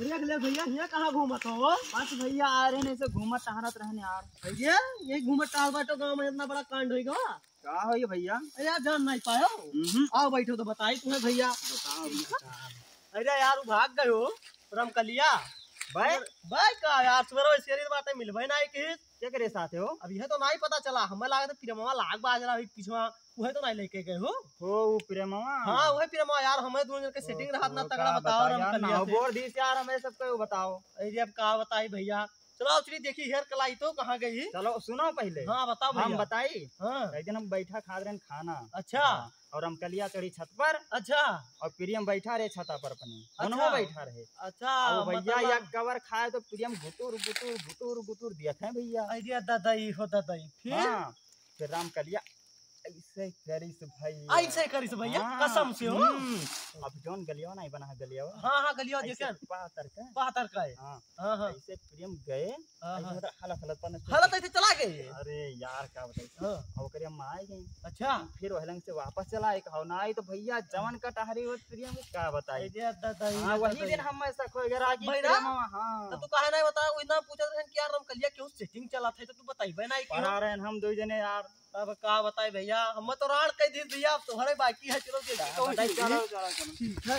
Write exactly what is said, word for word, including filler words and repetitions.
अरे अगले भैया ये कहाँ घूमत हो? बस भैया आ रहे हैं, ऐसे घूमत टहरत रहने यार। भैया ये घूमत टहल बाटो गाँव में इतना बड़ा कांड होगा। क्या हो ये भैया? अरे यार जान नहीं पायो। आओ बैठो तो बताई तुम्हें भैया। अरे यार वो भाग गए हो रमकलिया भाई भाई का यार सुबह शेरी बातें मिलबे नहीं कि क्या करे साथ हो? अब यह तो नहीं पता चला। हमें लगा था फिर मामा लाग बाज रहा पिछवा वह तो नहीं लेके गए हो। हो वो प्रेमवा? हाँ वह फिर मामा यार हमें दोनों जन के सेटिंग रहा ना तगड़ा। बताओ रमकलिया से बोल दी यार हमें सबको बताओ। अरे अब का बताई भैया। चलो उचरी देखी हेयर कलाई तो कहाँ गई? चलो सुनो पहले। हाँ बताओ हम बताई। हाँ एक दिन हम बैठा खा रहे खाना। अच्छा और रमकलिया चढ़ी छत पर। अच्छा और प्रियम बैठा रहे छता पर अपने। अच्छा। दोनों बैठा रहे। अच्छा भैया या कवर खाए तो प्रियम गुटुर गुटुर गुटुर गुटुर दिया था भैया। अरे दादाई हो दादाई फिर हाँ, फिर रमकलिया ऐसे करिस भाई ऐसे करिस भैया कसम से हो। अब जोन गलिया नहीं बना गलिया। हाँ हाँ गलिया जैसे पातर का पातर का है। हाँ हाँ हाँ ऐसे प्रेम गए हालत हालत पर हालत ऐसे चला गए। अरे यार क्या बताई। हाँ अब करे हम आए गए। अच्छा फिर वहलंग से वापस चला एक हो ना तो भैया जवन का टहरी हो प्रियम क्या बताई। अरे दादाई हाँ वही दिन हम ऐसा खोए गया कि प्रेम। हाँ तो तू काहे नहीं बता वो इतना पूछत रहन कि यार रमकलिया क्यों सेटिंग चला था तो तू बताइबे नहीं पर आ रहे हम दो जने यार। अब का बताए भैया हम तो राण कह दी भैया अब तुम्हारे बाकी है। चलो चलो चलो चलो।